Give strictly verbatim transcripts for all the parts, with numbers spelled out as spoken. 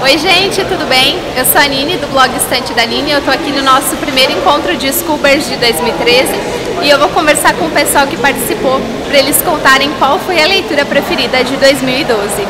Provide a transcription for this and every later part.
Oi gente, tudo bem? Eu sou a Nini, do blog Estante da Nini. Eu tô aqui no nosso primeiro encontro de Scubers de dois mil e treze e eu vou conversar com o pessoal que participou para eles contarem qual foi a leitura preferida de dois mil e doze.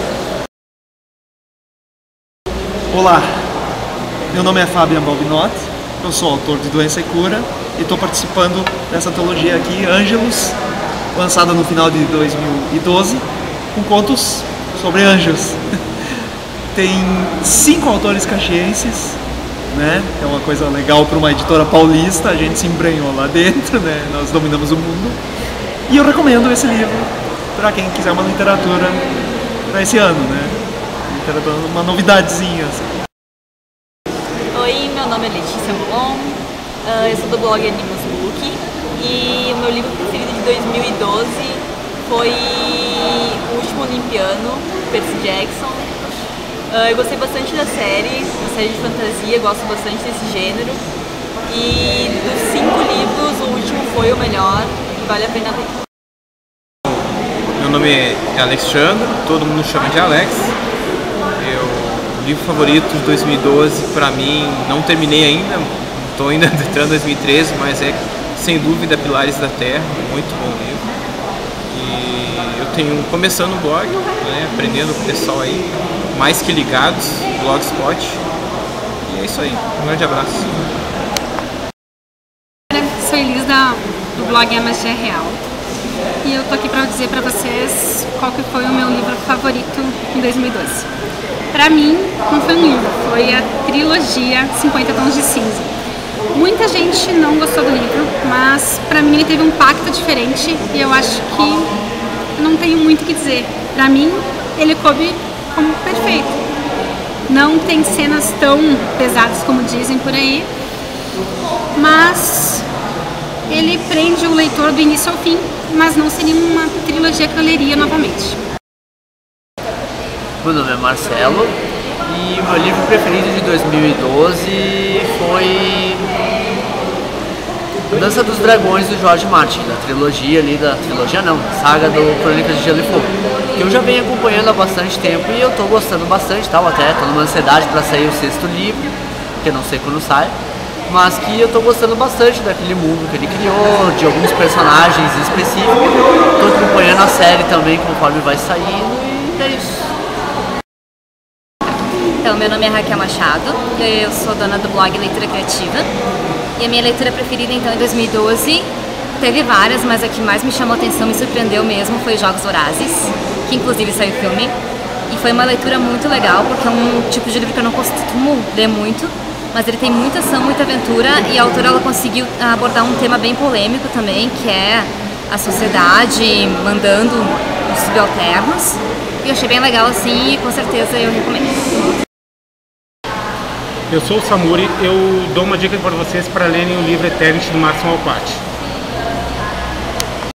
Olá, meu nome é Fabian Balbinotti, eu sou autor de Doença e Cura e estou participando dessa antologia aqui, Ângelos, lançada no final de dois mil e doze, com contos sobre anjos. Tem cinco autores caxienses, né? É uma coisa legal para uma editora paulista, a gente se embrenhou lá dentro, né? Nós dominamos o mundo. E eu recomendo esse livro para quem quiser uma literatura para esse ano, né? Literatura, uma novidadezinha. Assim. Oi, meu nome é Letícia Moulon, eu sou do blog Animus Book e o meu livro preferido de dois mil e doze foi O Último Olimpiano, Percy Jackson. Eu gostei bastante da série, uma série de fantasia, gosto bastante desse gênero. E dos cinco livros, o último foi o melhor e vale a pena ler. Meu nome é Alexandre, todo mundo chama de Alex. Eu, o livro favorito de dois mil e doze, para mim, não terminei ainda, estou ainda entrando em dois mil e treze, mas é sem dúvida Pilares da Terra, muito bom livro. E eu tenho começando o blog, né, aprendendo com o pessoal aí, mais que ligados, Blogspot. E é isso aí, um grande abraço. Sou Elis da, do blog A Magia Real e eu tô aqui para dizer para vocês qual que foi o meu livro favorito em dois mil e doze. Para mim, não foi um livro, foi a trilogia cinquenta Tons de Cinza. Muita gente não gostou do livro, mas para mim ele teve um impacto diferente e eu acho que eu não tenho muito o que dizer. Para mim, ele coube como perfeito. Não tem cenas tão pesadas como dizem por aí, mas ele prende o leitor do início ao fim, mas não seria uma trilogia que eu leria novamente. Meu nome é Marcelo e meu livro preferido de dois mil e doze foi A Dança dos Dragões, do George Martin, da trilogia ali, da trilogia não, saga do Crônicas de Gelo e Fogo, que eu já venho acompanhando há bastante tempo e eu tô gostando bastante, tal, até tô numa ansiedade para sair o sexto livro, que eu não sei quando sai, mas que eu tô gostando bastante daquele mundo que ele criou, de alguns personagens específicos. Tô acompanhando a série também conforme vai saindo e é isso. Então, meu nome é Raquel Machado, eu sou dona do blog Leitura Criativa e a minha leitura preferida então em dois mil e doze teve várias, mas a que mais me chamou a atenção, me surpreendeu mesmo, foi Jogos Vorazes, que inclusive saiu filme, e foi uma leitura muito legal porque é um tipo de livro que eu não costumo ler muito, mas ele tem muita ação, muita aventura e a autora ela conseguiu abordar um tema bem polêmico também, que é a sociedade mandando os subalternos, e eu achei bem legal assim e com certeza eu recomendo. Eu sou o Samuri, eu dou uma dica para vocês para lerem o livro Eternity do Marson Alquati.